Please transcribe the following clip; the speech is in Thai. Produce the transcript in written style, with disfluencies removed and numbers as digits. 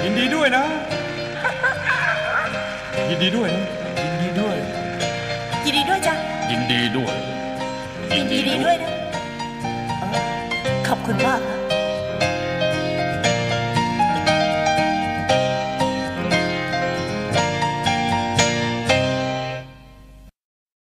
ยินดีด้วยนะยินดีด้วยนะยินดีด้วยยินดีด้วยจ้ะยินดีด้วยยินดีด้วยนะขอบคุณมากนะ